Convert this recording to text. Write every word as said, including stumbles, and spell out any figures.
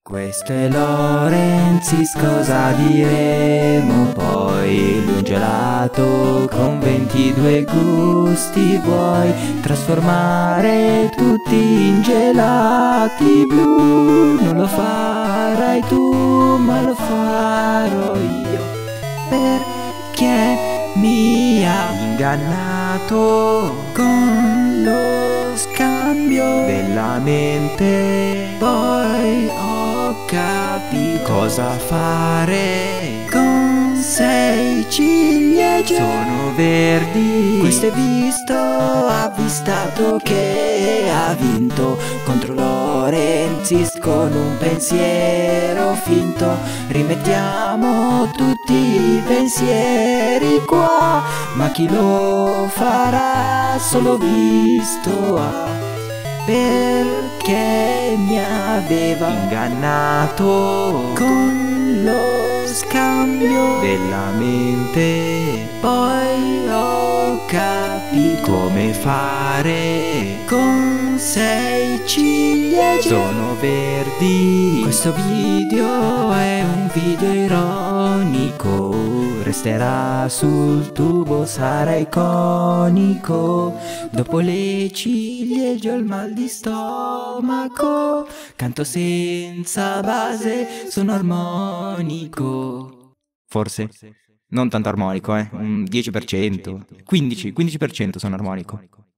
Questo è Lorenzis, cosa diremo poi? Lui un gelato con ventidue gusti, vuoi trasformare tutti in gelati blu? Non lo farai tu, ma lo farò io, perché mi ha ingannato con lo scambio della mente. Poi ho capito cosa fare con sei ciliegie, sono verdi. Questo è visto, ha avvistato che ha vinto contro Lorenzis con un pensiero finto. Rimettiamo tutti i pensieri qua, ma chi lo farà solo visto ha, perché mi aveva ingannato con lo scambio della mente. Poi ho capito come fare con sei ciliegie, sono verdi. Questo video è un video ironico, resterà sul tubo, sarà iconico. Dopo le ciliegie ho il mal di stomaco, canto senza base, sono armonico. Forse non tanto armonico, eh, un dieci per cento, quindici, quindici per cento sono armonico.